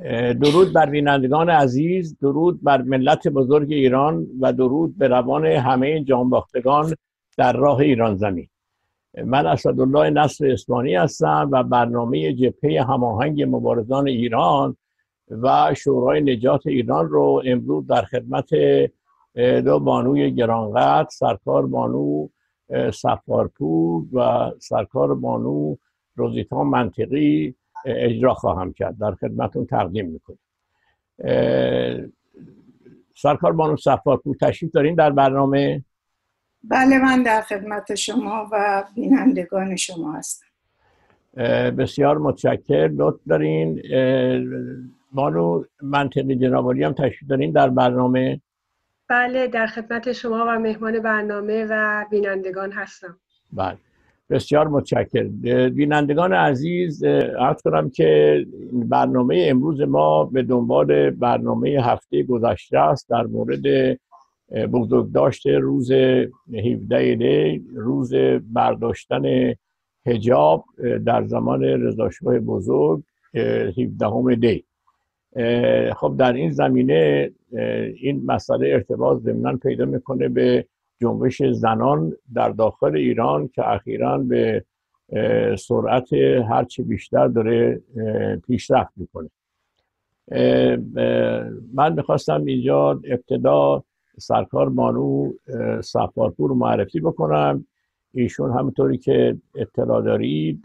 درود بر بینندگان عزیز، درود بر ملت بزرگ ایران و درود به روان همه جانباختگان در راه ایران زمین. من اسدالله نصر اصفهانی هستم و برنامه جبهه هماهنگ مبارزان ایران و شورای نجات ایران رو امروز در خدمت دو بانوی گرانقدر، سرکار بانو صفارپور و سرکار بانو روزیتا منطقی اجرا خواهم کرد، در خدمتون تقدیم میکنم. سرکار بانو صفارپور تشریف دارین در برنامه؟ بله، من در خدمت شما و بینندگان شما هستم. بسیار متشکر، لطف دارین. بانو منطقی جنابعالی هم تشریف دارین در برنامه؟ بله، در خدمت شما و مهمان برنامه و بینندگان هستم. بله، بسیار متشکر. بینندگان عزیز، عرض کنم که برنامه امروز ما به دنبال برنامه هفته گذشته است در مورد بزرگداشت روز 17 دی، روز برداشتن حجاب در زمان رضاشاه بزرگ 17 دی. خب در این زمینه این مسئله ارتباط ضمناً پیدا میکنه به جنبش زنان در داخل ایران که اخیراً به سرعت هرچی بیشتر داره پیشرفت میکنه. من میخواستم اینجا ابتدا سرکار بانو صفارپور رو معرفی بکنم. ایشون همونطوری که اطلاع دارید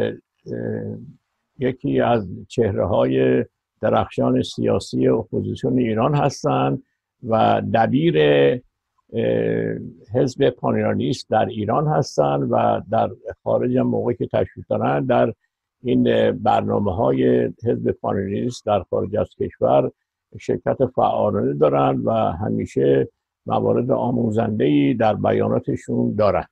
یکی از چهره‌های درخشان سیاسی اپوزیسیون ایران هستند و دبیر حزب پانیرالیست در ایران هستند و در خارج هم موقعی که تشریف دارن در این برنامه‌های حزب پانیرالیست در خارج از کشور شرکت فعالانه دارن و همیشه موارد آموزنده‌ای در بیاناتشون دارن.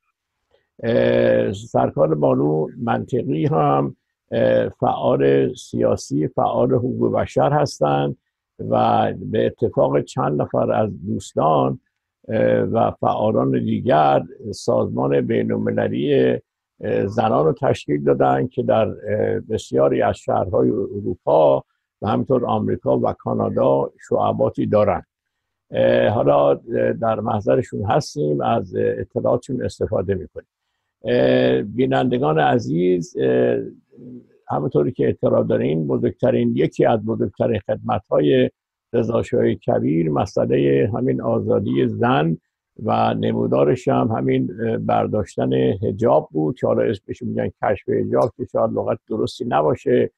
سرکار بانو منطقی هم فعال سیاسی، فعال حقوق بشر هستند و به اتفاق چند نفر از دوستان و فعالان دیگر سازمان بین‌المللی زنان رو تشکیل دادن که در بسیاری از شهرهای اروپا و همینطور آمریکا و کانادا شعباتی دارن. حالا در محضرشون هستیم، از اطلاعاتشون استفاده میکنیم. بینندگان عزیز، همونطوری که اطلاع دارین یکی از بزرگترین خدمت‌های رضاشاه کبیر مسئله همین آزادی زن و نمودارش هم همین برداشتن حجاب بود که حالا اسمش میگن کشف حجاب که شاید لغت درستی نباشه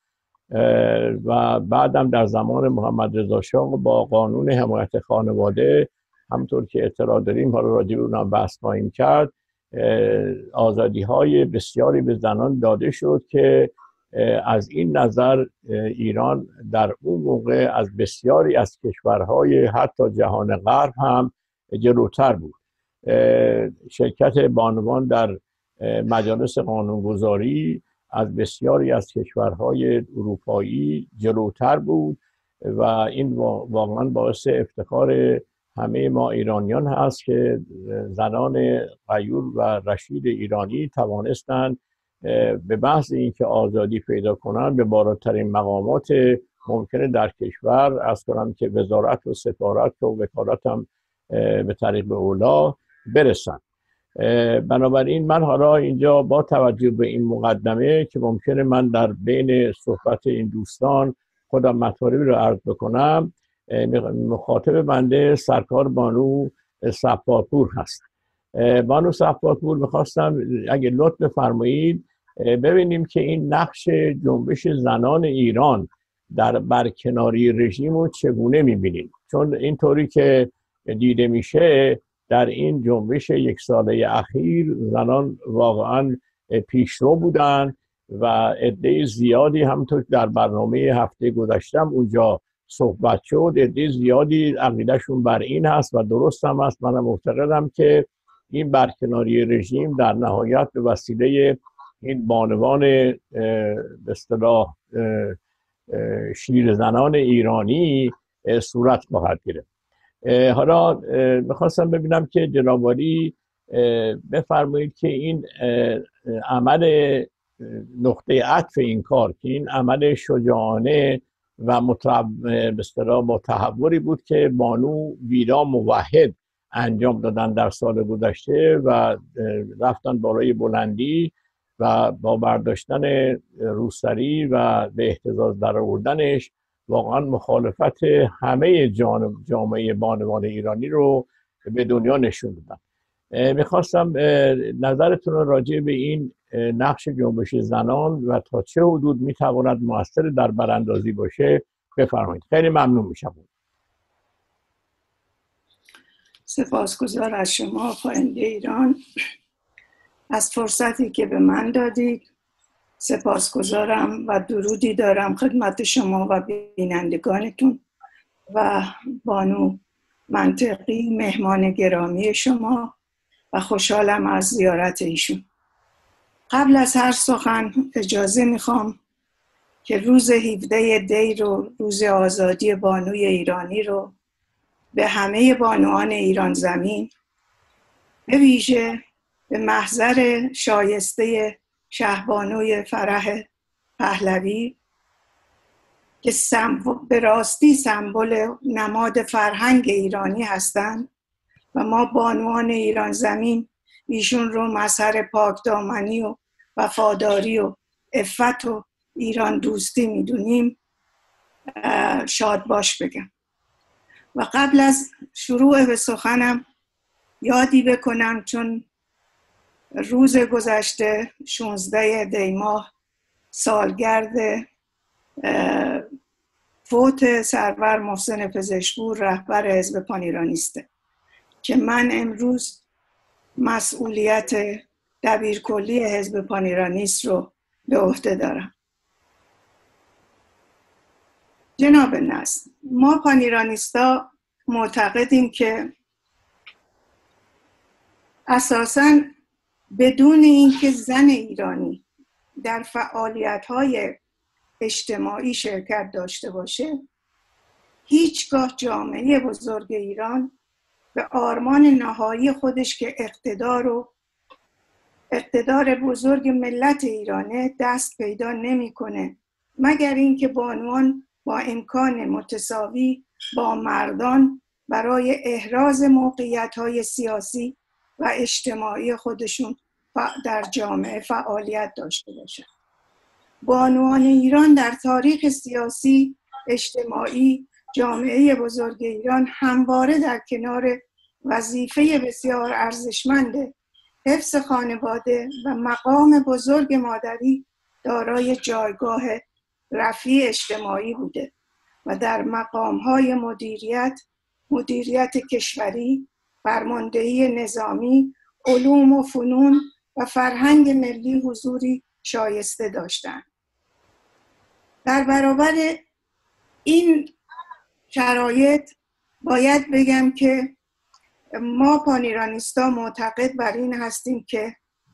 و بعدم در زمان محمد رضا شاه با قانون حمایت خانواده همونطور که اطلاع داریم، حالا راجع به اونم بحث خواهیم کرد، آزادی های بسیاری به زنان داده شد که از این نظر ایران در اون موقع از بسیاری از کشورهای حتی جهان غرب هم جلوتر بود. شرکت بانوان در مجالس قانونگذاری از بسیاری از کشورهای اروپایی جلوتر بود و این واقعا باعث افتخار همه ما ایرانیان هست که زنان غیور و رشید ایرانی توانستند به محض اینکه آزادی پیدا کنند به بالاترین مقامات ممکنه در کشور، از کنم که وزارت و سفارت و وکالت هم به طریق اولا برسن. بنابراین من حالا اینجا با توجه به این مقدمه که ممکنه من در بین صحبت این دوستان خودم مطالبی رو عرض بکنم، مخاطب بنده سرکار بانو صفارپور هست. بانو صفارپور میخواستم اگه لطف بفرمایید ببینیم که این نقش جنبش زنان ایران در برکناری رژیم رو چگونه میبینید، چون اینطوری که دیده میشه در این جنبش یک ساله اخیر زنان واقعا پیشرو بودن و عده زیادی همونطور در برنامه هفته گذشتم اونجا صحبت شد، عده زیادی عقیدهشون بر این هست و درست هم هست. من معتقدم که این برکناری رژیم در نهایت به وسیله این بانوان به اصطلاح شیر زنان ایرانی صورت خواهد گرفت. حالا میخواستم ببینم که جناب عالی بفرمایید که این عمل نقطه عطف این کار که این عمل شجاعانه و به اصطلاح با تحوری بود که بانو ویرا موحد انجام دادن در سال گذشته و رفتن بالای بلندی و با برداشتن روسری و به اهتزاز در آوردنش واقعا مخالفت همه جامعه بانوان ایرانی رو به دنیا نشون دادن. میخواستم نظرتون رو راجع به این نقش جنبش زنان و تا چه حدود میتواند مؤثر در براندازی باشه بفرمایید. خیلی ممنون میشم. سپاسگزار از شما پاینده ایران از فرصتی که به من دادید. سپاسگزارم و درودی دارم خدمت شما و بینندگانتون و بانو منطقی مهمان گرامی شما و خوشحالم از زیارت ایشون. قبل از هر سخن اجازه میخوام که روز 17 دی رو، روز آزادی بانوی ایرانی رو به همه بانوان ایران زمین، به ویژه به محضر شایسته شهبانوی فرح پهلوی که به راستی سمبل نماد فرهنگ ایرانی هستند و ما بانوان ایران زمین ایشون رو مظهر پاکدامنی و وفاداری و عفت و ایران دوستی میدونیم، شاد باش بگم. و قبل از شروع به سخنم یادی بکنم، چون روز گذشته 16 دی ماه سالگرد فوت سرور محسن پزشکپور رهبر حزب پانیرانیسته که من امروز مسئولیت دبیرکلی حزب پانیرانیست رو به عهده دارم. جناب نسل، ما پانیرانیستا معتقدیم که اساساً بدون اینکه زن ایرانی در فعالیت‌های اجتماعی شرکت داشته باشه، هیچگاه جامعه بزرگ ایران به آرمان نهایی خودش که اقتدار بزرگ ملت ایرانه دست پیدا نمی‌کنه، مگر اینکه بانوان با امکان متساوی با مردان برای احراز موقعیت‌های سیاسی و اجتماعی خودشون در جامعه فعالیت داشته باشند. بانوان ایران در تاریخ سیاسی، اجتماعی، جامعه بزرگ ایران همواره در کنار وظیفه بسیار ارزشمند حفظ خانواده و مقام بزرگ مادری دارای جایگاه رفیع اجتماعی بوده و در مقام‌های مدیریت کشوری، فرماندهی نظامی، علوم و فنون و فرهنگ ملی حضوری شایسته داشتند. در برابر این شرایط باید بگم که ما پانیرانیستا معتقد بر این هستیم که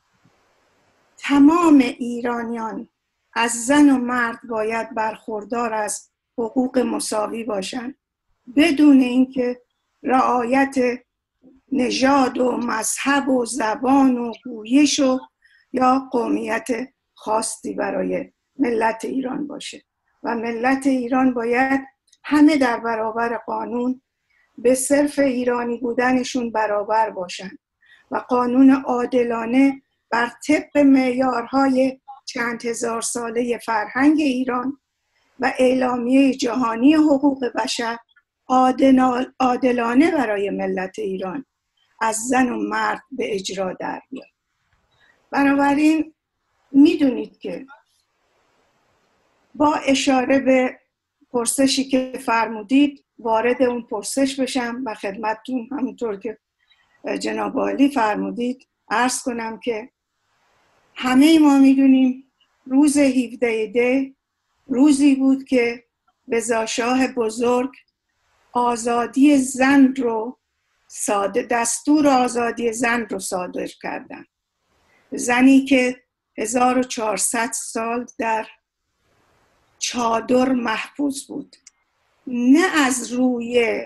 تمام ایرانیان از زن و مرد باید برخوردار از حقوق مساوی باشند، بدون اینکه رعایت نژاد و مذهب و زبان و گویش و یا قومیت خاصی برای ملت ایران باشه و ملت ایران باید همه در برابر قانون به صرف ایرانی بودنشون برابر باشن و قانون عادلانه بر طبق معیارهای چند هزار ساله فرهنگ ایران و اعلامیه جهانی حقوق بشر عادلانه برای ملت ایران از زن و مرد به اجرا در بیاد. بنابراین میدونید که با اشاره به پرسشی که فرمودید وارد اون پرسش بشم و خدمتتون همونطور که جناب عالی فرمودید عرض کنم که همه ما میدونیم روز 17 دی روزی بود که رضاشاه بزرگ آزادی زن رو دستور آزادی زن رو صادر کردن. زنی که 1400 سال در چادر محفوظ بود، نه از روی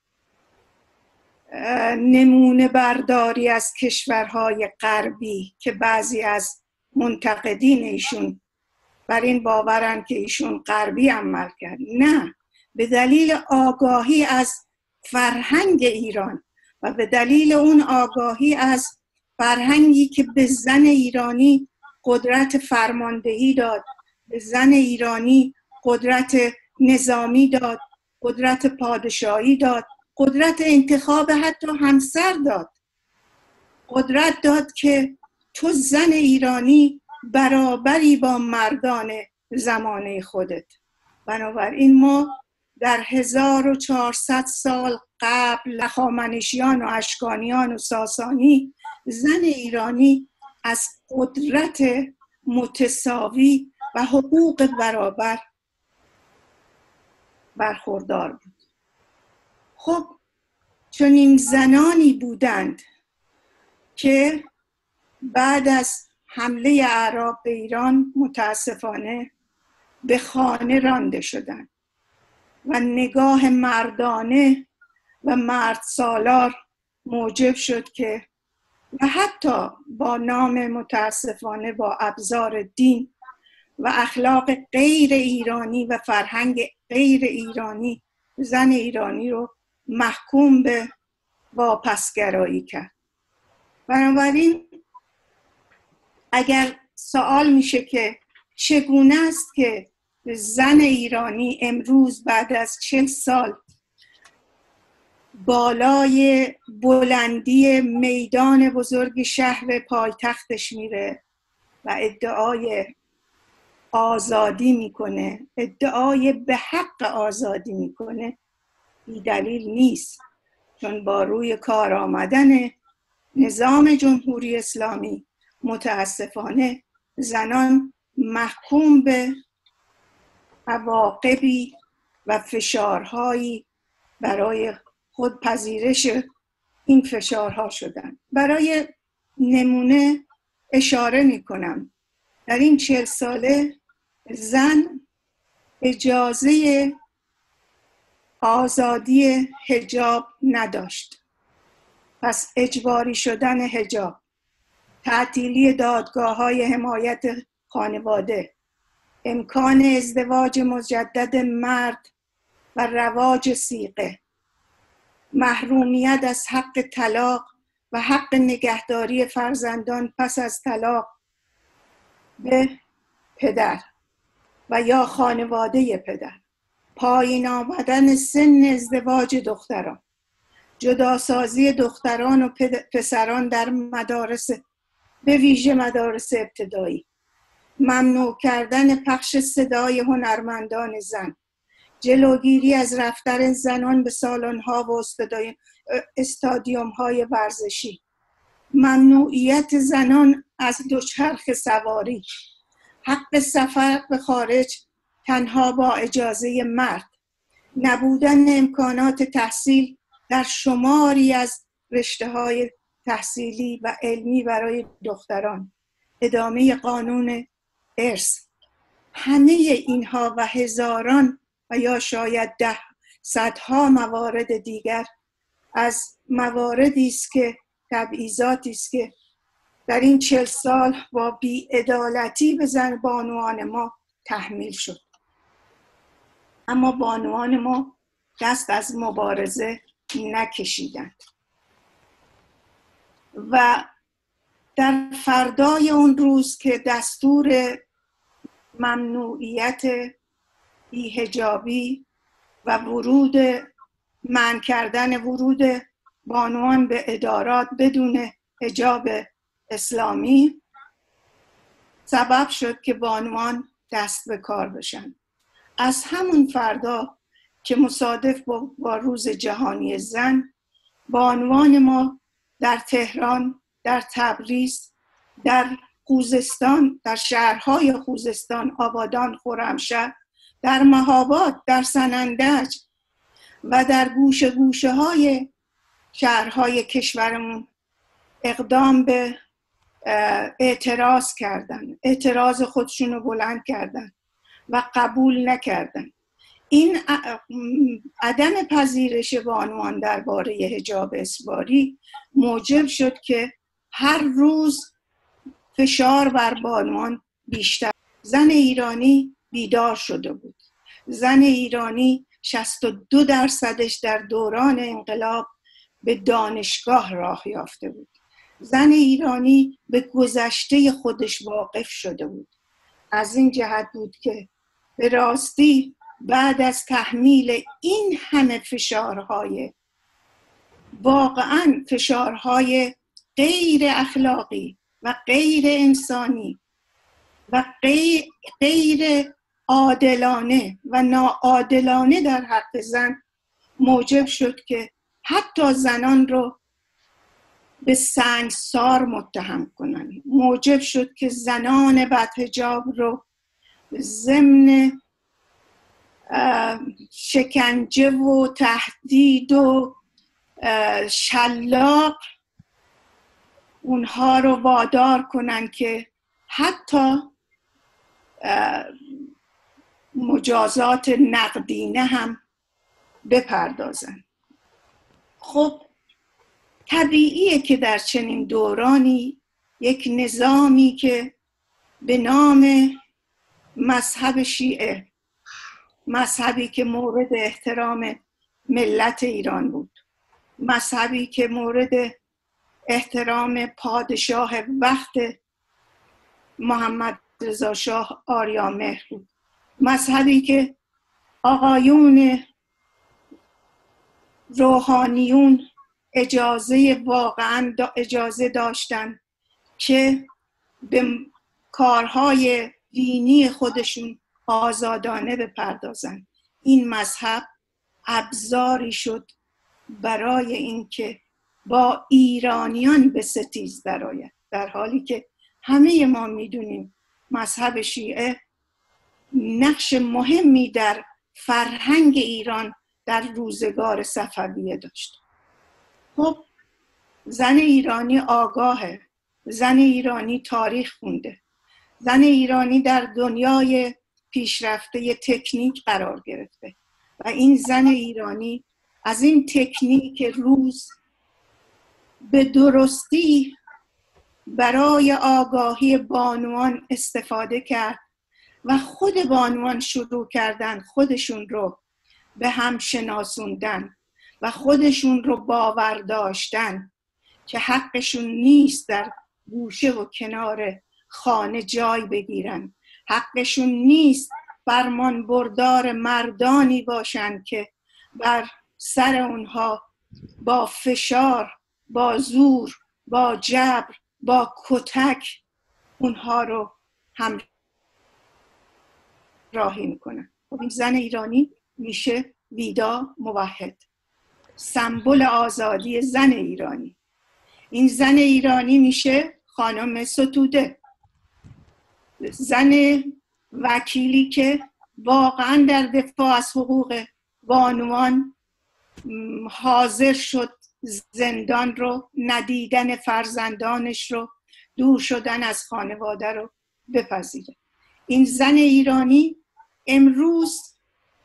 نمونه برداری از کشورهای غربی که بعضی از منتقدین ایشون بر این باورن که ایشون غربی عمل کرد. نه، به دلیل آگاهی از فرهنگ ایران و به دلیل اون آگاهی از فرهنگی که به زن ایرانی قدرت فرماندهی داد، به زن ایرانی قدرت نظامی داد، قدرت پادشاهی داد، قدرت انتخاب حتی همسر داد، قدرت داد که تو زن ایرانی برابری با مردان زمانه خودت. بنابراین ما در 1400 سال قبل هخامنشیان و اشکانیان و ساسانی زن ایرانی از قدرت متساوی و حقوق برابر برخوردار بود. خب چنین زنانی بودند که بعد از حمله اعراب به ایران متاسفانه به خانه رانده شدند و نگاه مردانه و مرد سالار موجب شد که و حتی با نام متاسفانه با ابزار دین و اخلاق غیر ایرانی و فرهنگ غیر ایرانی زن ایرانی رو محکوم به واپسگرایی کرد. بنابراین اگر سوال میشه که چگونه است که زن ایرانی امروز بعد از 40 سال بالای بلندی میدان بزرگ شهر پایتختش میره و ادعای آزادی میکنه، ادعای به حق آزادی میکنه، بی دلیل نیست. چون با روی کار آمدن نظام جمهوری اسلامی متاسفانه زنان محکوم به عواقبی و فشارهایی برای خودپذیرش این فشارها شدن. برای نمونه اشاره میکنم در این 40 ساله زن اجازه آزادی حجاب نداشت. پس اجباری شدن حجاب، تعطیلی دادگاه‌های حمایت خانواده، امکان ازدواج مجدد مرد و رواج صیغه، محرومیت از حق طلاق و حق نگهداری فرزندان پس از طلاق به پدر و یا خانواده پدر، پایین آمدن سن ازدواج دختران، جداسازی دختران و پسران در مدارس به ویژه مدارس ابتدایی، ممنوع کردن پخش صدای هنرمندان زن، جلوگیری از رفتن زنان به سالن‌ها و استادیوم‌های ورزشی، ممنوعیت زنان از دوچرخه سواری، حق سفر به خارج تنها با اجازه مرد، نبودن امکانات تحصیل در شماری از رشته‌های تحصیلی و علمی برای دختران، ادامه قانون ارث. همه اینها و هزاران و یا شاید صدها موارد دیگر از مواردی است که تبعیضاتی است که در این 40 سال با بی‌عدالتی به زن بانوان ما تحمیل شد. اما بانوان ما دست از مبارزه نکشیدند و در فردای اون روز که دستور ممنوعیت بی‌حجابی و منع کردن ورود بانوان به ادارات بدون حجاب اسلامی سبب شد که بانوان دست به کار بشن. از همون فردا که مصادف با روز جهانی زن، بانوان ما در تهران، در تبریز، در خوزستان، در شهرهای خوزستان، آبادان، خرمشهر، در مهاباد، در سنندج و در گوشه گوشه های شهرهای کشورمون اقدام به اعتراض کردن، اعتراض خودشون رو بلند کردن و قبول نکردن. این عدم پذیرش بانوان درباره حجاب اجباری موجب شد که هر روز فشار بر بانوان بیشتر. زن ایرانی بیدار شده بود. زن ایرانی 62% در دوران انقلاب به دانشگاه راه یافته بود. زن ایرانی به گذشته خودش واقف شده بود. از این جهت بود که به راستی بعد از تحمیل این همه فشارهای، واقعاً فشارهای غیر اخلاقی و غیر انسانی و غیر عادلانه و ناعادلانه در حق زن، موجب شد که حتی زنان رو به سنگسار متهم کنن، موجب شد که زنان بدحجاب رو ضمن شکنجه و تهدید و شلاق اونها رو وادار کنن که حتی مجازات نقدینه هم بپردازن. خب طبیعیه که در چنین دورانی یک نظامی که به نام مذهب شیعه، مذهبی که مورد احترام ملت ایران بود، مذهبی که مورد احترام پادشاه وقت محمد رضا شاه آریامهر بود، مذهبی که آقایون روحانیون واقعا اجازه داشتن که به کارهای دینی خودشون آزادانه بپردازن. این مذهب ابزاری شد برای اینکه با ایرانیان به ستیز درآید، در حالی که همه ما میدونیم مذهب شیعه نقش مهمی در فرهنگ ایران در روزگار صفویه داشت. خب زن ایرانی آگاهه، زن ایرانی تاریخ خونده، زن ایرانی در دنیای پیشرفته تکنیک قرار گرفته و این زن ایرانی از این تکنیک روز به درستی برای آگاهی بانوان استفاده کرد و خود بانوان شروع کردن خودشون رو به هم شناسوندن و خودشون رو باور داشتن که حقشون نیست در گوشه و کنار خانه جای بگیرن، حقشون نیست فرمان بردار مردانی باشن که بر سر اونها با فشار، با زور، با جبر، با کتک اونها رو همراهی میکنن. خب این زن ایرانی میشه ویدا موحد، سمبل آزادی زن ایرانی. این زن ایرانی میشه خانم ستوده، زن وکیلی که واقعا در دفاع از حقوق بانوان حاضر شد زندان رو، ندیدن فرزندانش رو، دور شدن از خانواده رو بپذیره. این زن ایرانی امروز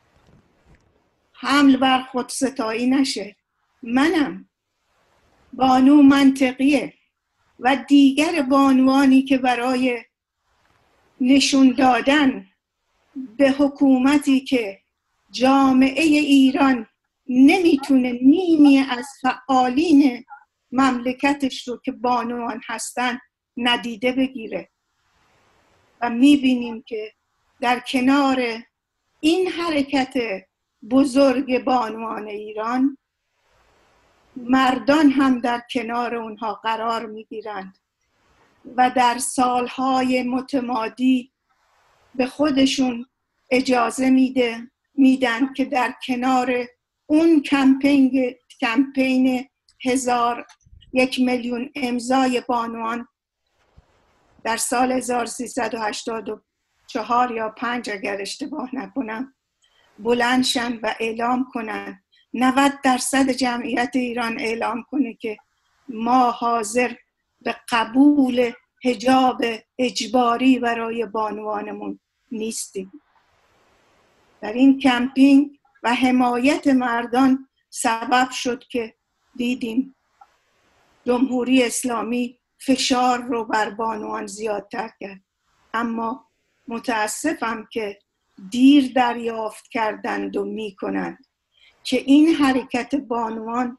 حمل بر خودستایی نشه، منم بانو منطقیه و دیگر بانوانی که برای نشون دادن به حکومتی که جامعه ایران نمیتونه نیمی از فعالین مملکتش رو که بانوان هستن ندیده بگیره. و میبینیم که در کنار این حرکت بزرگ بانوان ایران، مردان هم در کنار اونها قرار میگیرند و در سالهای متمادی به خودشون اجازه میدن که در کنار اون کمپین 1 میلیون امضای بانوان در سال 1384 یا 5 اگر اشتباه نکنم بلندشن و اعلام کنن، 90% جمعیت ایران اعلام کنه که ما حاضر به قبول حجاب اجباری برای بانوانمون نیستیم. در این کمپینگ و حمایت مردان سبب شد که دیدیم جمهوری اسلامی فشار رو بر بانوان زیادتر کرد، اما متاسفم که دیر دریافت کردند و میکنند که این حرکت بانوان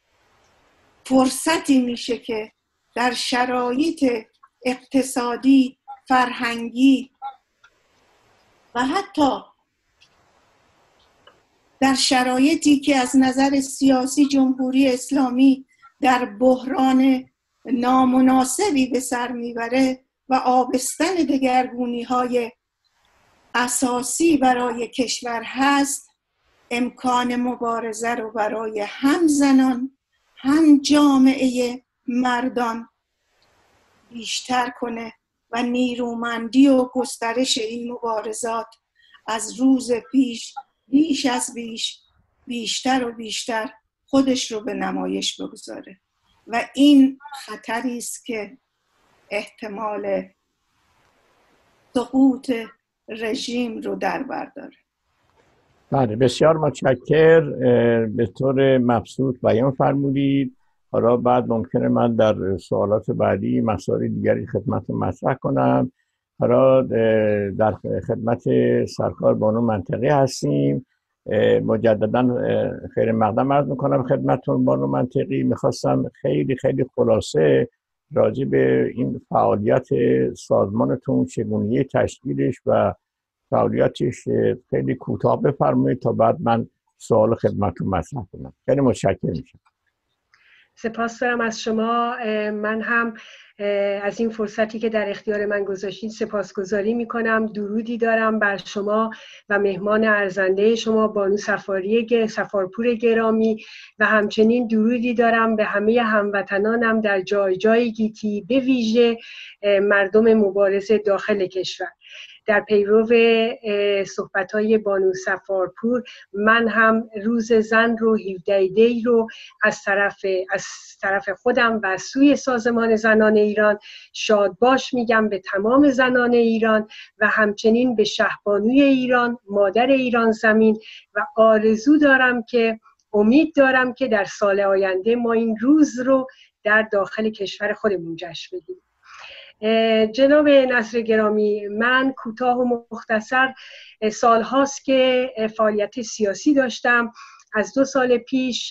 فرصتی میشه که در شرایط اقتصادی، فرهنگی و حتی در شرایطی که از نظر سیاسی جمهوری اسلامی در بحران نامناسبی به سر میبره و آبستن دگرگونی‌های اساسی برای کشور هست، امکان مبارزه رو برای هم زنان هم جامعه مردان بیشتر کنه و نیرومندی و گسترش این مبارزات از روز بیش از بیشتر و بیشتر خودش رو به نمایش بگذاره و این خطری است که احتمال سقوط رژیم رو در بر داره. بله، بسیار متشکر. به طور مبسوط بیان فرمودید. حالا بعد ممکنه من در سوالات بعدی مسائل دیگری خدمت مطرح کنم. حالا در خدمت سرکار بانو منطقی هستیم. مجددا خیر مقدم عرض میکنم خدمتتون بانو منطقی. میخواستم خیلی خلاصه راجع به این فعالیت سازمانتون، چگونگی تشکیلش و فعالیتش خیلی کوتاه بفرمایید تا بعد من سوال خدمتتون مطرح کنم. خیلی متشکرم میشم. سپاس دارم از شما. من هم از این فرصتی که در اختیار من گذاشتید سپاسگزاری میکنم. درودی دارم بر شما و مهمان ارزنده شما بانو سفارپور گرامی و همچنین درودی دارم به همه هموطنانم در جای گیتی، به ویژه مردم مبارز داخل کشور. در پیرو صحبت‌های بانو سفارپور من هم روز زن رو 17 دی رو از طرف خودم و سوی سازمان زنان ایران شادباش میگم به تمام زنان ایران و همچنین به شهبانوی ایران، مادر ایران زمین، و آرزو دارم که امید دارم که در سال آینده ما این روز رو در داخل کشور خودمون جشن بدیم. جناب نصر گرامی، من کوتاه و مختصر سالهاست که فعالیت سیاسی داشتم. از 2 سال پیش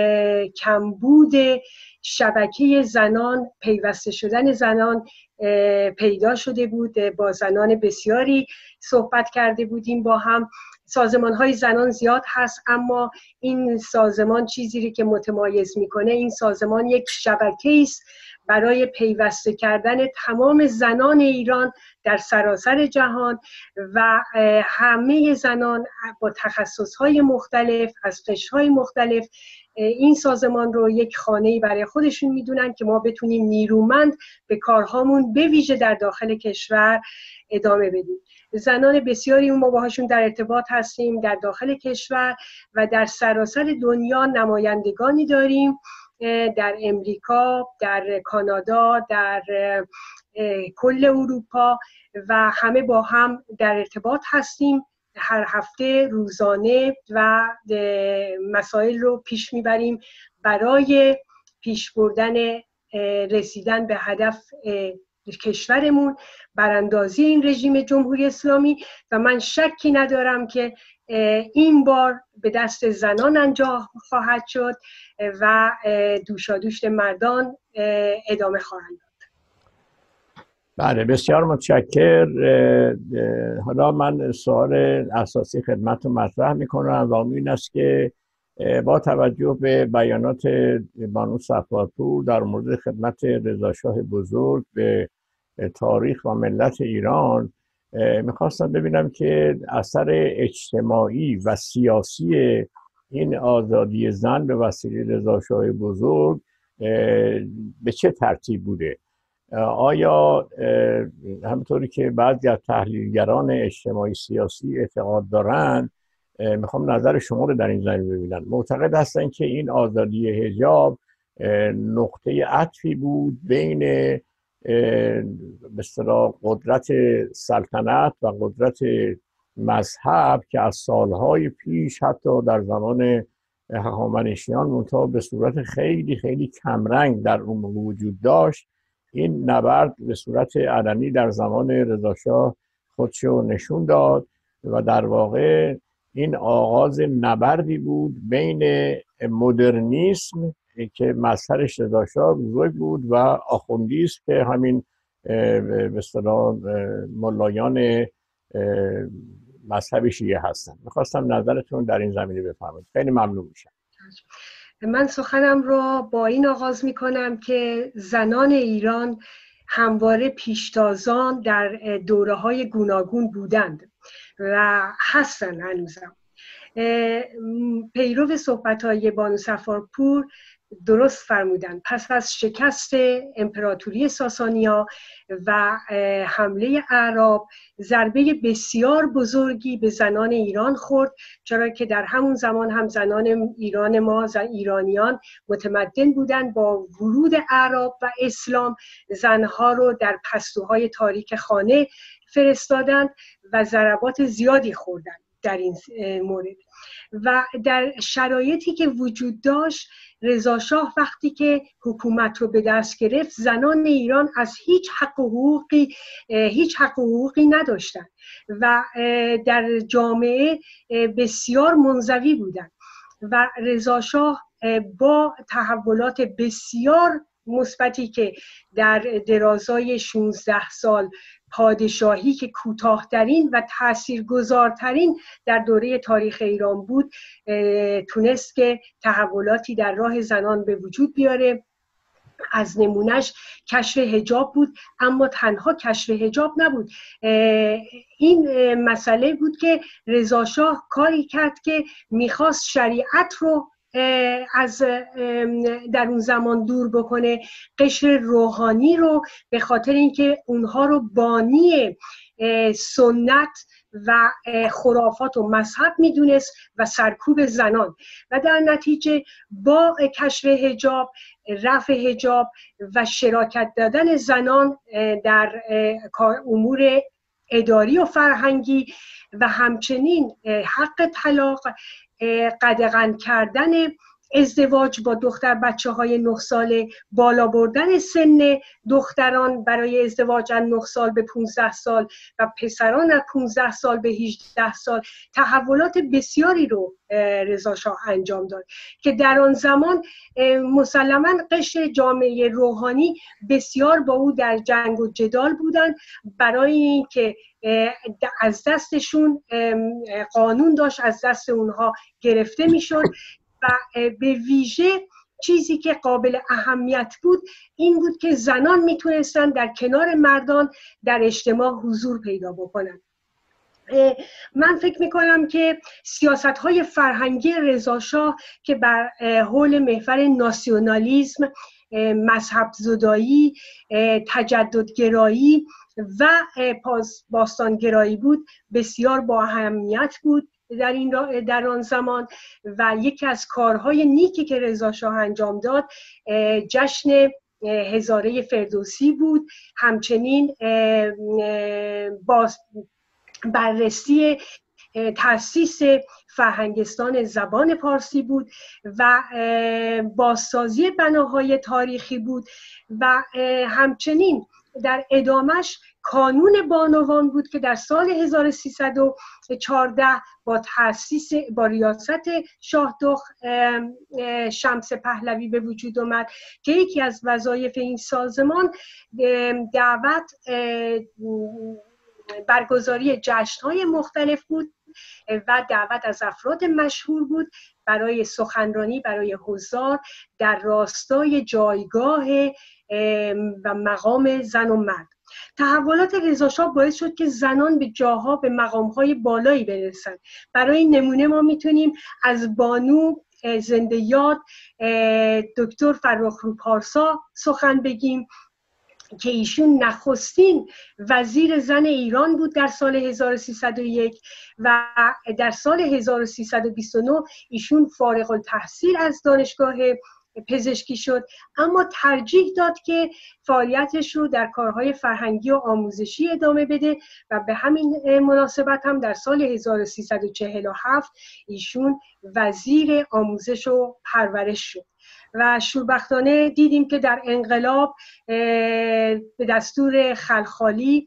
کمبود شبکه زنان، پیوسته شدن زنان پیدا شده بود. با زنان بسیاری صحبت کرده بودیم با هم. سازمان‌های زنان زیاد هست، اما این سازمان چیزی که متمایز میکنه، این سازمان یک شبکه است برای پیوسته کردن تمام زنان ایران در سراسر جهان و همه زنان با تخصص‌های مختلف از قشرهای مختلف این سازمان رو یک خانه‌ای برای خودشون میدونن که ما بتونیم نیرومند به کارهامون به ویژه در داخل کشور ادامه بدیم. زنان بسیاری ما باهاشون در ارتباط هستیم در داخل کشور و در سراسر دنیا نمایندگانی داریم، در امریکا، در کانادا، در کل اروپا و همه با هم در ارتباط هستیم. هر هفته روزانه و مسائل رو پیش میبریم برای پیش بردن رسیدن به هدف کشورمون، براندازی این رژیم جمهوری اسلامی، و من شکی ندارم که این بار به دست زنان انجام خواهد شد و دوشادوش مردان ادامه خواهند داد. بله، بسیار متشکر. حالا من سوال اساسی خدمت رو مطرح میکنم و این است که با توجه به بیانات بانو سفارپور در مورد خدمت رضاشاه بزرگ به تاریخ و ملت ایران، میخواستم ببینم که اثر اجتماعی و سیاسی این آزادی زن به وسیله رضاشاه بزرگ به چه ترتیب بوده؟ آیا همونطوری که بعضی از تحلیلگران اجتماعی سیاسی اعتقاد دارند، میخوام نظر شما رو در این زمینه ببینم، معتقد هستن که این آزادی حجاب نقطه عطفی بود بین به اصطلاح قدرت سلطنت و قدرت مذهب که از سالهای پیش حتی در زمان هخامنشیان منتها به صورت خیلی کمرنگ در اون موقع وجود داشت. این نبرد به صورت علنی در زمان رضاشاه خودشو نشون داد و در واقع این آغاز نبردی بود بین مدرنیسم که مظهرش رضا شاه بزرگ بود و آخوندی است که همین به اصطلاح ملایان مذهب شیعه هستن. میخواستم نظرتون در این زمینه بفرمایید. خیلی ممنون میشم. من سخنم را با این آغاز میکنم که زنان ایران همواره پیشتازان در دوره‌های گوناگون بودند و هستن هنوزم. پیرو صحبت‌های بانو صفارپور درست فرمودند. پس از شکست امپراتوری ساسانیا و حمله اعراب ضربه بسیار بزرگی به زنان ایران خورد، چرا که در همون زمان هم زنان ایران ما، ایرانیان متمدن بودند. با ورود اعراب و اسلام زنها رو در پستوهای تاریک خانه فرستادند و ضربات زیادی خوردند در این مورد. و در شرایطی که وجود داشت، رضا شاه وقتی که حکومت رو به دست گرفت، زنان ایران از هیچ حق و حقوقی نداشتند و در جامعه بسیار منزوی بودند و رضا شاه با تحولات بسیار مثبتی که در درازای 16 سال پادشاهی که کوتاه‌ترین و تاثیرگذارترین در دوره تاریخ ایران بود، تونست که تحولاتی در راه زنان به وجود بیاره. از نمونش کشف حجاب بود، اما تنها کشف حجاب نبود. این مسئله بود که رضا شاه کاری کرد که میخواست شریعت رو از در اون زمان دور بکنه، قشر روحانی رو، به خاطر اینکه اونها رو بانی سنت و خرافات و مذهب میدونست و سرکوب زنان. و در نتیجه با کشف حجاب، رفع حجاب و شراکت دادن زنان در امور اداری و فرهنگی و همچنین حق طلاق، قدغن کردن ازدواج با دختر بچه های 9 ساله، بالا بردن سن دختران برای ازدواج از 9 سال به 15 سال و پسران از 15 سال به 18 سال، تحولات بسیاری رو رضا شاه انجام داد که در آن زمان مسلماً قشر جامعه روحانی بسیار با او در جنگ و جدال بودند، برای اینکه از دستشون قانون داشت از دست اونها گرفته میشد. و به ویژه چیزی که قابل اهمیت بود این بود که زنان میتونستن در کنار مردان در اجتماع حضور پیدا بکنن. من فکر میکنم که سیاست‌های فرهنگی رضا شاه که بر حول محور ناسیونالیسم، مذهب زدایی، تجددگرایی و باستانگرایی بود بسیار با اهمیت بود در آن زمان. و یکی از کارهای نیکی که رضا شاه انجام داد جشن هزاره فردوسی بود، همچنین بررسی تأسیس فرهنگستان زبان پارسی بود و بازسازی بناهای تاریخی بود و همچنین در ادامش کانون بانوان بود که در سال 1314 با ریاست شاهدخت شمس پهلوی به وجود آمد که یکی از وظایف این سازمان برگزاری جشن‌های مختلف بود و دعوت از افراد مشهور بود برای سخنرانی برای حضار در راستای جایگاه و مقام زن و مرد. تحولات رضا شاه باعث شد که زنان به جاها، به مقام‌های بالایی برسند. برای نمونه ما میتونیم از بانو زنده یاد دکتر فرخرو پارسا سخن بگیم که ایشون نخستین وزیر زن ایران بود در سال 1301 و در سال 1329 ایشون فارغ التحصیل از دانشگاه پزشکی شد، اما ترجیح داد که فعالیتش رو در کارهای فرهنگی و آموزشی ادامه بده و به همین مناسبت هم در سال 1347 ایشون وزیر آموزش و پرورش شد. و شوربختانه دیدیم که در انقلاب به دستور خلخالی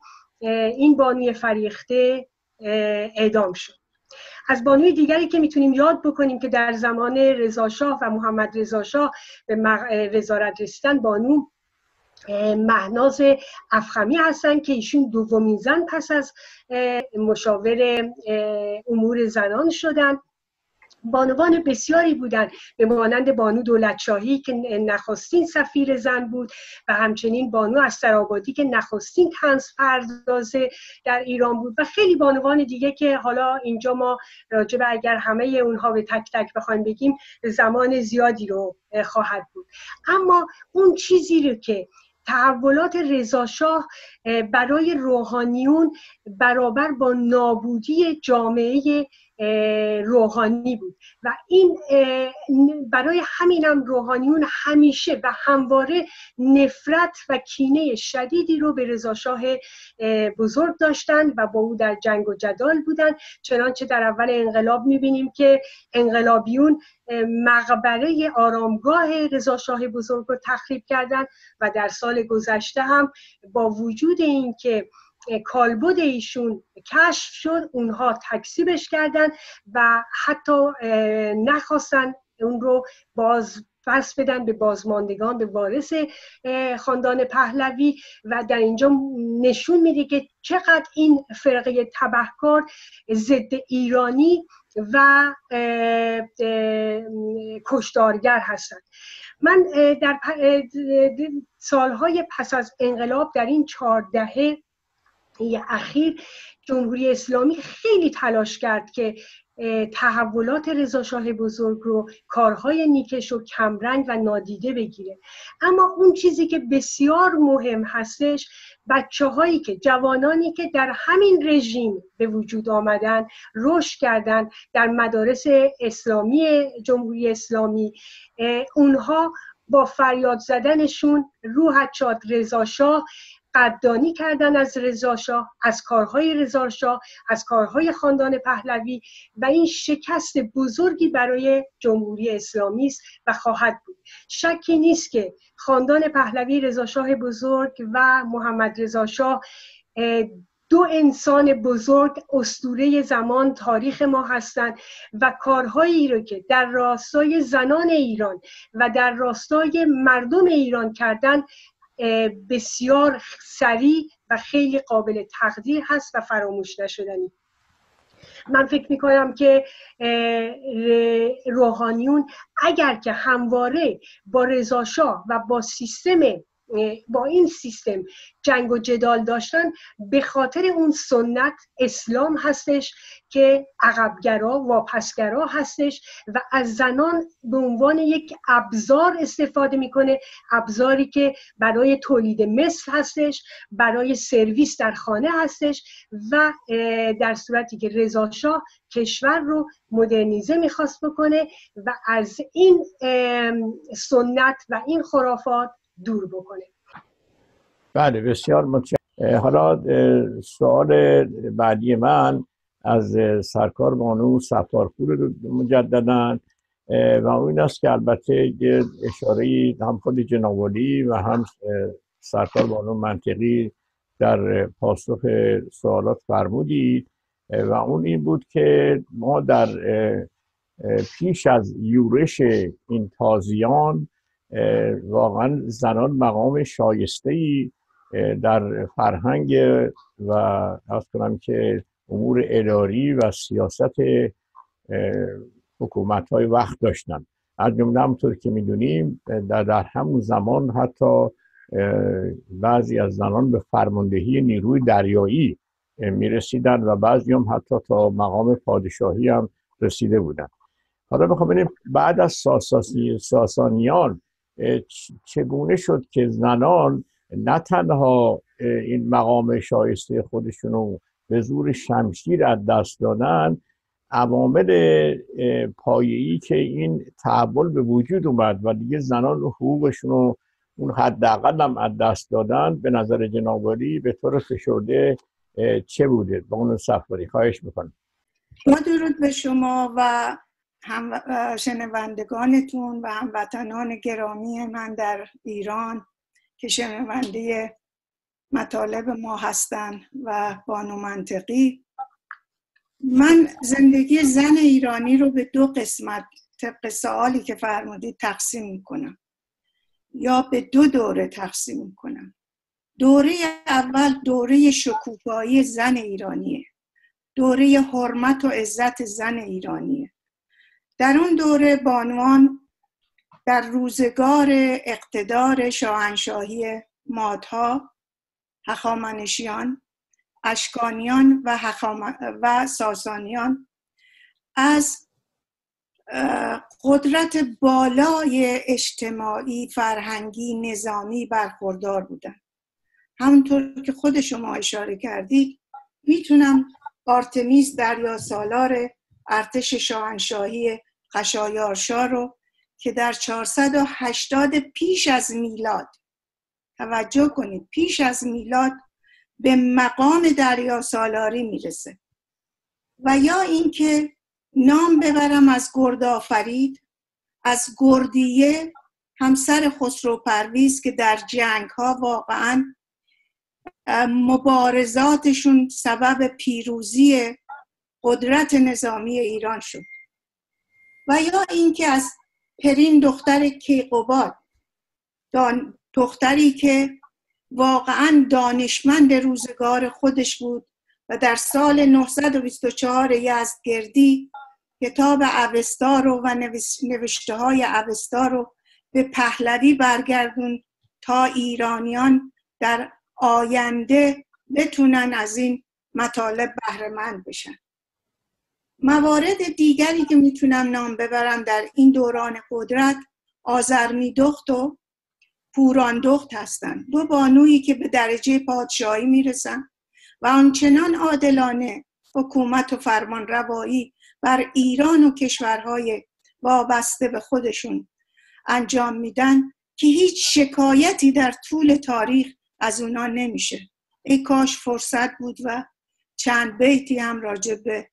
این بانوی فریخته اعدام شد. از بانوی دیگری که میتونیم یاد بکنیم که در زمان رضاشاه و محمد رضاشاه به وزارت رسیدن، بانو مهناز افخمی هستند که ایشون دومین زن پس از مشاور امور زنان شدند. بانوان بسیاری بودند به مانند بانو دولتشاهی که نخستین سفیر زن بود و همچنین بانو استرآبادی که نخستین طنز پردازه در ایران بود و خیلی بانوان دیگه که حالا اینجا ما راجع به اگر همه اونها به تک تک بخوایم بگیم زمان زیادی رو خواهد بود. اما اون چیزی رو که تحولات رضاشاه برای روحانیون برابر با نابودی جامعه روحانی بود و این برای همینم روحانیون همیشه و همواره نفرت و کینه شدیدی رو به رضاشاه بزرگ داشتند و با او در جنگ و جدال بودند. چنانچه در اول انقلاب می‌بینیم که انقلابیون مقبره آرامگاه رضاشاه بزرگ رو تخریب کردند و در سال گذشته هم با وجود این که کالبد ایشون کشف شد اونها تکذیبش کردن و حتی نخواستن اون رو پس بدن به بازماندگان، به وارث خاندان پهلوی و در اینجا نشون میده که چقدر این فرقه تبهکار ضد ایرانی و کشتارگر هستند. من در سالهای پس از انقلاب در این 4 دهه اخیر جمهوری اسلامی خیلی تلاش کرد که تحولات رضاشاه بزرگ رو، کارهای نیکش رو کمرنگ و نادیده بگیره. اما اون چیزی که بسیار مهم هستش، بچه‌هایی که جوانانی که در همین رژیم به وجود آمدن، رشد کردن در مدارس اسلامی جمهوری اسلامی، اونها با فریاد زدنشون روحت شاد رضاشاه قدردانی کردن از رضاشاه، از کارهای رضاشاه، از کارهای خاندان پهلوی و این شکست بزرگی برای جمهوری اسلامی است و خواهد بود. شکی نیست که خاندان پهلوی، رضاشاه بزرگ و محمد رضاشاه 2 انسان بزرگ، اسطوره زمان تاریخ ما هستند و کارهایی رو که در راستای زنان ایران و در راستای مردم ایران کردن بسیار سریع و خیلی قابل تقدیر هست و فراموش نشدنی. من فکر میکنم که روحانیون اگر که همواره با رضاشاه و با این سیستم جنگ و جدال داشتن، به خاطر اون سنت اسلام هستش که عقبگرا واپسگرا هستش و از زنان به عنوان یک ابزار استفاده میکنه، ابزاری که برای تولید مثل هستش، برای سرویس در خانه هستش و در صورتی که رضاشاه کشور رو مدرنیزه میخواست بکنه و از این سنت و این خرافات دور بکنه. بله، بسیار متشکرم. حالا سوال بعدی من از سرکار بانو صفارپور مجدداً و این است که البته اشاره‌ای هم خود جناب عالی و هم سرکار بانو منطقی در پاسخ سوالات فرمودید و اون این بود که ما در پیش از یورش این تازیان واقعا زنان مقام شایسته‌ای در فرهنگ و عرض کنم که امور اداری و سیاست حکومت‌های وقت داشتن. از جمله همونطور که می‌دونیم در همون زمان حتی بعضی از زنان به فرماندهی نیروی دریایی می‌رسیدن و بعضی هم حتی تا مقام پادشاهی هم رسیده بودن. حالا بخوام ببینیم بعد از ساسانیان چگونه شد که زنان نه تنها این مقام شایسته خودشونو به زور شمشیر از دست دادن، عوامل پایه‌ای که این تحول به وجود اومد و دیگه زنان حقوقشونو اون حداقل هم از دست دادن، به نظر جناب عالی به طور فشرده چه بوده؟ بانو صفاری خواهش میکنم. با درود به شما و هم شنوندگانتون و هموطنان گرامی من در ایران که شنونده مطالب ما هستن و بانو منطقی. من زندگی زن ایرانی رو به 2 قسمت طبق سوالی که فرمودید تقسیم میکنم یا به 2 دوره تقسیم میکنم. دوره اول دوره شکوفایی زن ایرانیه، دوره حرمت و عزت زن ایرانیه. در اون دوره بانوان در روزگار اقتدار شاهنشاهی مادها، هخامنشیان، اشکانیان و ساسانیان از قدرت بالای اجتماعی، فرهنگی، نظامی برخوردار بودن. همونطور که خود شما اشاره کردید، میتونم آرتمیس دریاسالار ارتش شاهنشاهی خشایارشا رو که در 480 پیش از میلاد، توجه کنید، پیش از میلاد به مقام دریاسالاری میرسه. و یا اینکه نام ببرم از گردآفرید، از گردیه همسر خسرو پرویز که در جنگ ها واقعا مبارزاتشون سبب پیروزی قدرت نظامی ایران شد. و یا اینکه از پرین دختر کیقوباد، دختری که واقعا دانشمند روزگار خودش بود و در سال 924 یزدگردی کتاب اوستا رو و نوشته های اوستا رو به پهلوی برگردون تا ایرانیان در آینده بتونن از این مطالب بهره مند بشن. موارد دیگری که میتونم نام ببرم در این دوران قدرت، آذرمیدخت و پوراندخت هستند. 2 بانویی که به درجه پادشاهی میرسن و آنچنان عادلانه حکومت و فرمان روایی بر ایران و کشورهای وابسته به خودشون انجام میدن که هیچ شکایتی در طول تاریخ از اونا نمیشه. ای کاش فرصت بود و چند بیتی هم راجع به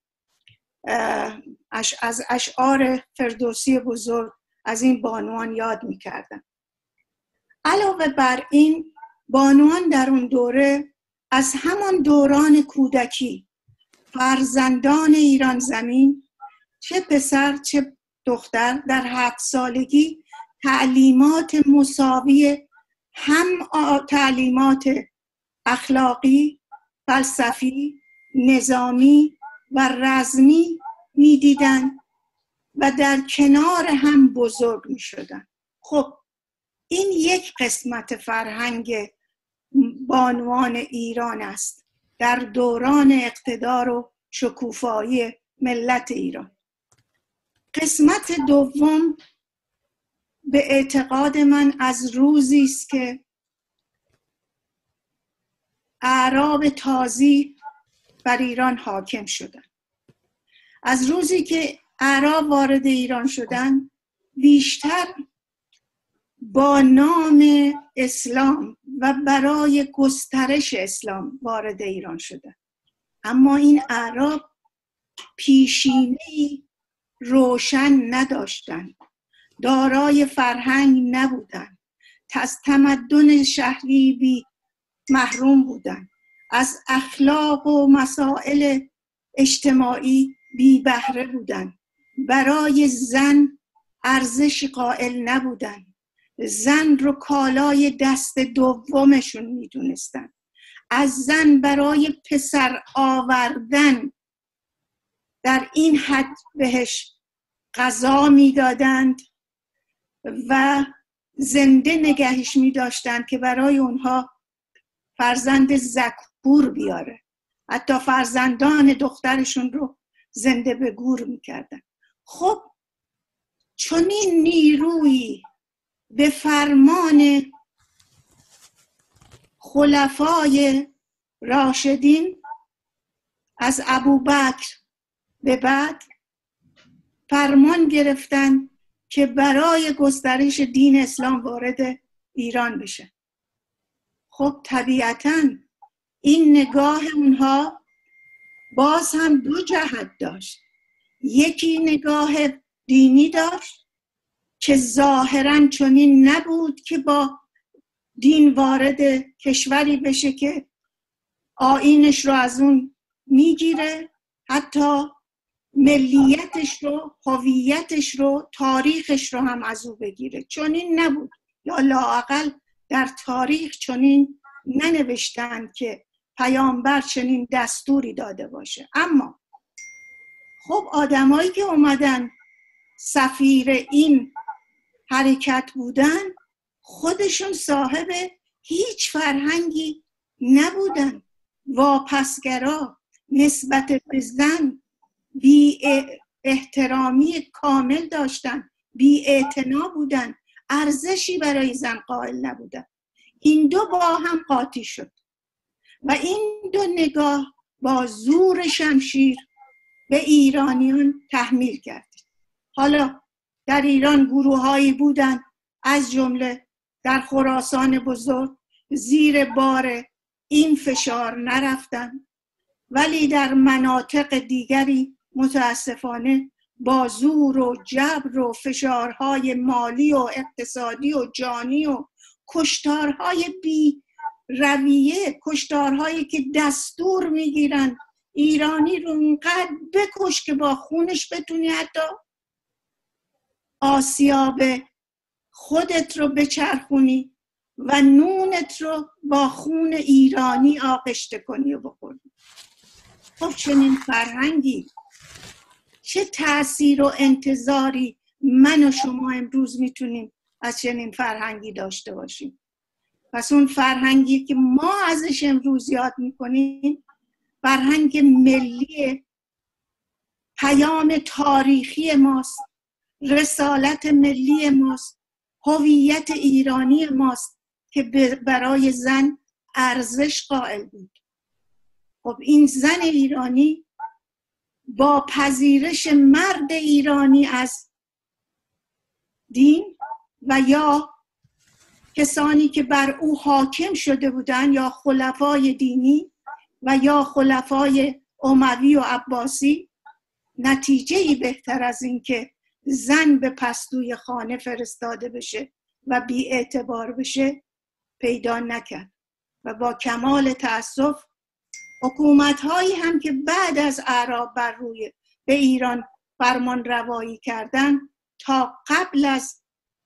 از اشعار فردوسی بزرگ از این بانوان یاد میکردن. علاوه بر این، بانوان در اون دوره از همان دوران کودکی فرزندان ایران زمین، چه پسر چه دختر، در 7 سالگی تعلیمات مساوی، هم تعلیمات اخلاقی، فلسفی، نظامی و رزمی میدیدن و در کنار هم بزرگ میشدن. خب این یک قسمت فرهنگ بانوان ایران است در دوران اقتدار و شکوفایی ملت ایران. قسمت دوم به اعتقاد من از روزی است که اعراب تازی بر ایران حاکم شدند. از روزی که اعراب وارد ایران شدند، بیشتر با نام اسلام و برای گسترش اسلام وارد ایران شدند. اما این اعراب پیشینه‌ای روشن نداشتند، دارای فرهنگ نبودند، از تمدن شهری بی محروم بودند، از اخلاق و مسائل اجتماعی بی بهره بودند، برای زن ارزش قائل نبودند، زن رو کالای دست دومشون میدونستند، از زن برای پسر آوردن در این حد بهش غذا میدادند و زنده نگهش میداشتند که برای اونها فرزند ذکور بیاره. حتی فرزندان دخترشون رو زنده به گور میکردن. خب چنین نیرویی به فرمان خلفای راشدین از ابوبکر به بعد فرمان گرفتن که برای گسترش دین اسلام وارد ایران بشه. خب طبیعتاً این نگاه اونها باز هم 2 جهت داشت. یکی نگاه دینی داشت که ظاهراً چنین نبود که با دین وارد کشوری بشه که آیینش رو از اون میگیره، حتی ملیتش رو، هویتش رو، تاریخش رو هم از او بگیره. چون این نبود، یا لااقل در تاریخ چنین ننوشتن که پیامبر چنین دستوری داده باشه. اما خب آدمایی که اومدن سفیر این حرکت بودن خودشون صاحب هیچ فرهنگی نبودن، واپسگرا، نسبت به زن بی احترامی کامل داشتن، بی اعتنا بودن، ارزشی برای زن قائل نبودن. این دو با هم قاطی شد و این دو نگاه با زور شمشیر به ایرانیان تحمیل کرد. حالا در ایران گروه‌هایی بودن، از جمله در خراسان بزرگ، زیر بار این فشار نرفتن، ولی در مناطق دیگری متاسفانه با زور و جبر و فشارهای مالی و اقتصادی و جانی و کشتارهای بی رویه، کشتارهایی که دستور میگیرن ایرانی رو اونقدر بکش که با خونش بتونی حتی آسیاب خودت رو بچرخونی و نونت رو با خون ایرانی آغشته کنی و بخوری. خب چنین فرهنگی چه تأثیر و انتظاری من و شما امروز میتونیم از چنین فرهنگی داشته باشیم؟ پس اون فرهنگی که ما ازش امروز یاد میکنیم فرهنگ ملی، پیام تاریخی ماست، رسالت ملی ماست، هویت ایرانی ماست که برای زن ارزش قائل بود. خب این زن ایرانی با پذیرش مرد ایرانی از دین و یا کسانی که بر او حاکم شده بودند، یا خلفای دینی و یا خلفای اموی و عباسی، نتیجه‌ای بهتر از این که زن به پستوی خانه فرستاده بشه و بی اعتبار بشه پیدا نکرد. و با کمال تأسف حکومت‌هایی هم که بعد از اعراب بر روی به ایران فرمان روایی کردن، تا قبل از،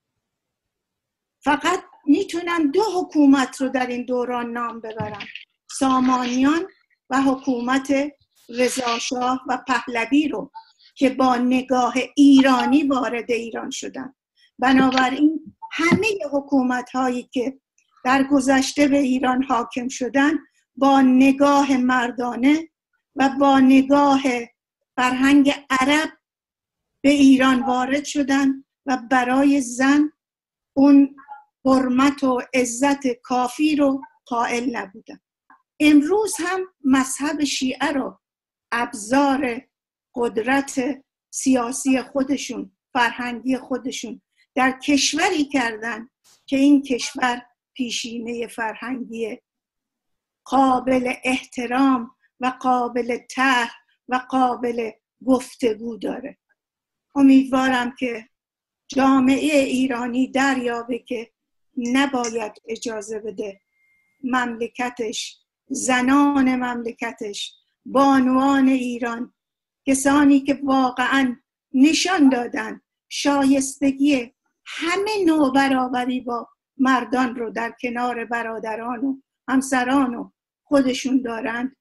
فقط میتونن دو حکومت رو در این دوران نام ببرن، سامانیان و حکومت رضاشاه و پهلوی رو که با نگاه ایرانی وارد ایران شدن. بنابراین همه حکومت‌هایی که در گذشته به ایران حاکم شدن با نگاه مردانه و با نگاه فرهنگ عرب به ایران وارد شدن و برای زن اون حرمت و عزت کافی رو قائل نبودن. امروز هم مذهب شیعه رو ابزار قدرت سیاسی خودشون، فرهنگی خودشون در کشوری کردن که این کشور پیشینه فرهنگی قابل احترام و قابل طرح و قابل گفتگو داره. امیدوارم که جامعه ایرانی دریابه که نباید اجازه بده مملکتش، زنان مملکتش، بانوان ایران، کسانی که واقعا نشان دادن شایستگی همه نوع برابری با مردان رو در کنار برادران و همسران و خودشون دارند،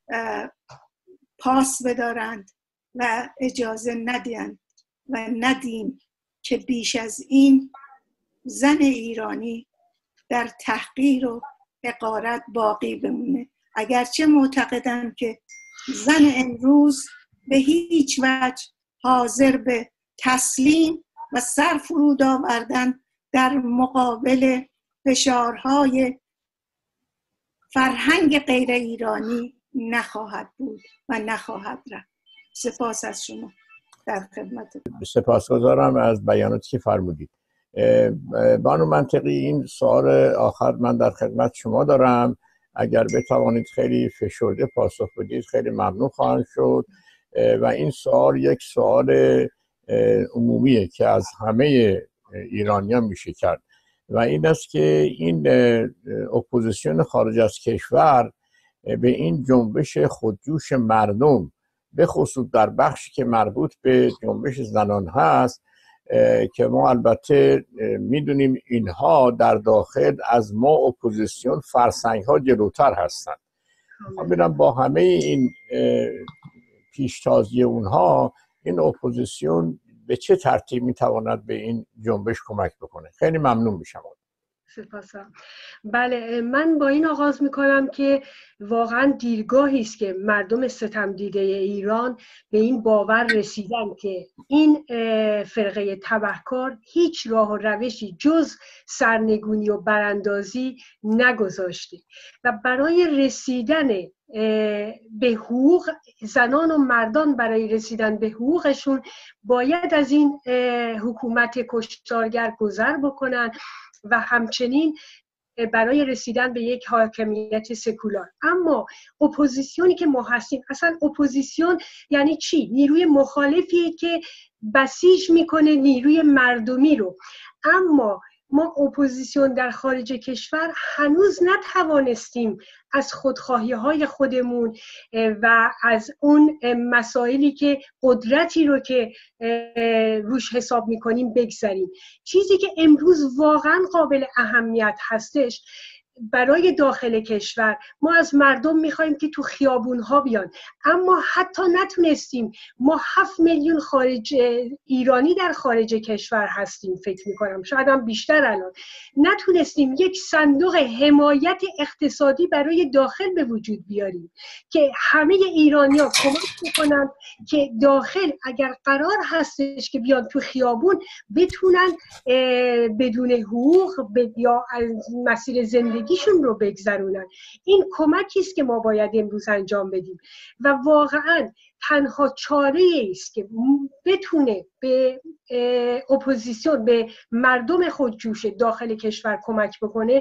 پاس بدارند و اجازه ندهند و ندیم که بیش از این زن ایرانی در تحقیر و حقارت باقی بمونه. اگرچه معتقدم که زن امروز به هیچ وجه حاضر به تسلیم و سر فرود آوردن در مقابل فشارهای فرهنگ غیر ایرانی نخواهد بود و نخواهد رفت. سپاس از شما. در خدمت. سپاسگزارم از بیاناتی که فرمودید. بانو منطقی، این سوال آخر من در خدمت شما دارم. اگر بتوانید خیلی فشرده پاسخ بدید خیلی ممنون خواهم شد. و این سوال یک سوال عمومیه که از همه ایرانیان میشه کرد و این است که این اپوزیسیون خارج از کشور به این جنبش خودجوش مردم، به خصوص در بخشی که مربوط به جنبش زنان هست، که ما البته میدونیم اینها در داخل از ما اپوزیسیون فرسنگ ها جلوتر هستند. میدونم با همه این پیشتازی اونها این اپوزیسیون به چه ترتیب میتواند به این جنبش کمک بکنه؟ خیلی ممنون میشم. سپاسم. بله، من با این آغاز میکنم که واقعا دیرگاهی است که مردم ستم دیده ایران به این باور رسیدن که این فرقه تبهکار هیچ راه و روشی جز سرنگونی و براندازی نگذاشته و برای رسیدن به حقوق زنان و مردان، برای رسیدن به حقوقشون باید از این حکومت کشتارگر گذر بکنن و همچنین برای رسیدن به یک حاکمیت سکولار. اما اپوزیسیونی که ما هستیم، اصلا اپوزیسیون یعنی چی؟ نیروی مخالفیه که بسیج میکنه نیروی مردمی رو. اما ما اپوزیسیون در خارج کشور هنوز نتوانستیم از خودخواهی های خودمون و از اون مسائلی که قدرتی رو که روش حساب میکنیم بگذریم. چیزی که امروز واقعا قابل اهمیت هستش برای داخل کشور، ما از مردم میخوایم که تو خیابونها بیان، اما حتی نتونستیم. ما 7 میلیون ایرانی در خارج کشور هستیم، فکر میکنم شاید هم بیشتر الان. نتونستیم یک صندوق حمایت اقتصادی برای داخل به وجود بیاریم که همه ایرانی‌ها کمک بکنن که داخل اگر قرار هستش که بیان تو خیابون بتونن بدون حقوق یا از مسیر زندگیشون رو بگذرونن. این کمکی است که ما باید امروز انجام بدیم و واقعا تنها چاره است که بتونه به اپوزیسیون، به مردم خودجوش داخل کشور کمک بکنه،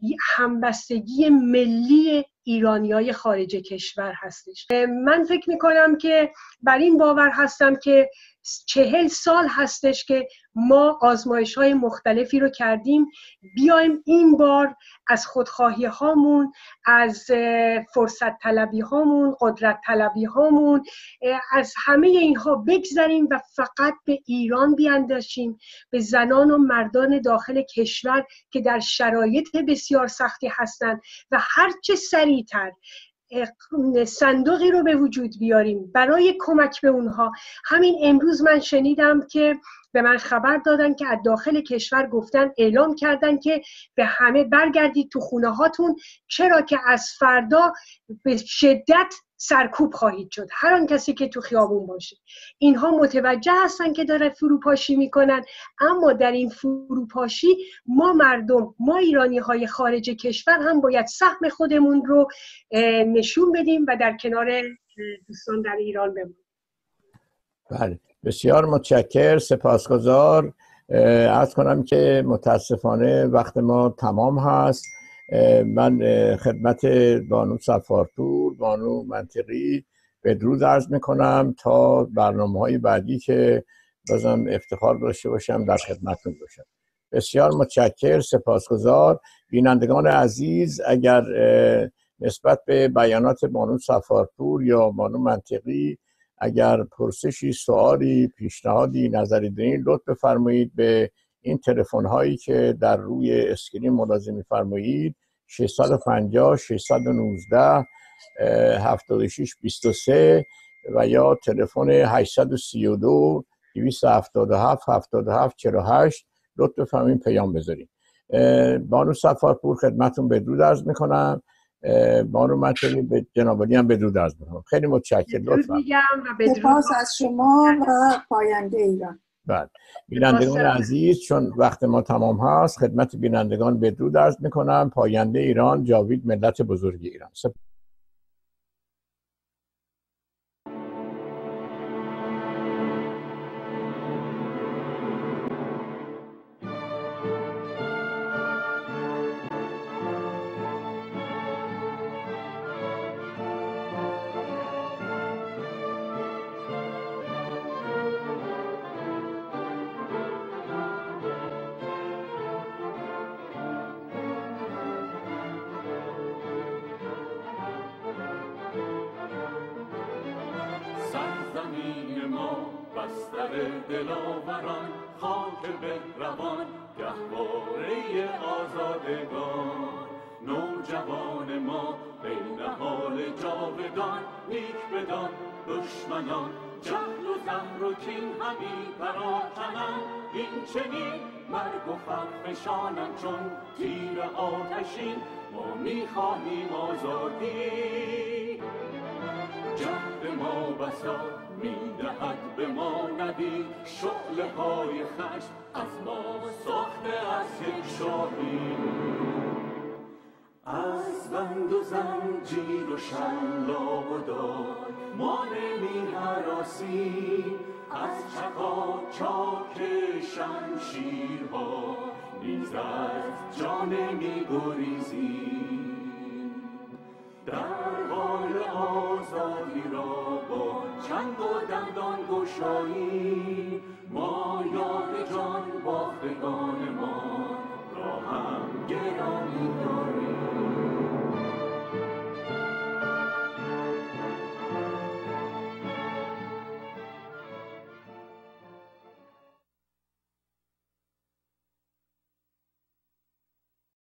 همبستگی ملی ایرانیای خارج کشور هستش. من فکر میکنم که بر این باور هستم که 40 سال هستش که ما آزمایش‌های مختلفی رو کردیم. بیایم این بار از خودخواهی هامون، از فرصت طلبی هامون، قدرت طلبی هامون، از همه اینها بگذریم و فقط به ایران بیاندیشیم، به زنان و مردان داخل کشور که در شرایط بسیار سختی هستند و هرچه سریعتر صندوقی رو به وجود بیاریم برای کمک به اونها. همین امروز من شنیدم که به من خبر دادن که از داخل کشور گفتن، اعلام کردن که به همه برگردید تو خونه هاتون، چرا که از فردا به شدت سرکوب خواهید شد، هر آن کسی که تو خیابون باشه. اینها متوجه هستن که داره فروپاشی میکنن، اما در این فروپاشی ما مردم، ما ایرانی های خارج کشور هم باید سهم خودمون رو نشون بدیم و در کنار دوستان در ایران بمونیم. بله، بسیار متشکر، سپاسگزار. عرض کنم که متاسفانه وقت ما تمام هست. من خدمت بانو صفارپور، بانو منطقی بدرود عرض میکنم تا برنامه‌های بعدی که بازم افتخار داشته باشم در خدمتتون باشم. بسیار متشکر، سپاسگزار. بینندگان عزیز، اگر نسبت به بیانات بانو صفارپور یا بانو منطقی اگر پرسشی، سوالی، پیشنهادی، نظری دارین، لطف بفرمایید به این تلفن هایی که در روی اسکرین ملاحظه می‌فرمایید: 650 619 7623 و یا تلفن 832 277 77 48. لطف بفرمایید پیام بذارید. بانو صفارپور خدمتتون بدرود عرض میکنم. بانو منطقی به جناب عالی هم بدرود عرض میکنم. خیلی متشکرم. لطفا. سپاس از شما و پاینده ایران. بله، بینندگان عزیز، چون وقت ما تمام هست، خدمت بینندگان بدرود عرض میکنم. پاینده ایران، جاوید ملت بزرگ ایران. ما بستر دلاوران، خاک بهروان گهواره آزادگان. نوجوان ما بین حال جاودان، نیک بدان دشمنان جهل و زهر و کین همی پراکنند. این چنین مرگ و فخفشانند چون تیر آتشین، ما میخواهیم آزادی. جهد ما بسا میدهد به ما نوید، شعله های خشم از ما ساخته از یک شاهی. از بند و زنجیر و شلاق و دار ما نمی هراسیم، از چکاچاک شمشیرها نیز از جان می گریزیم. درهای آزادی را با چنگ و دندان گشاییم، ما یاد جان باختگان ما را هم گراییم.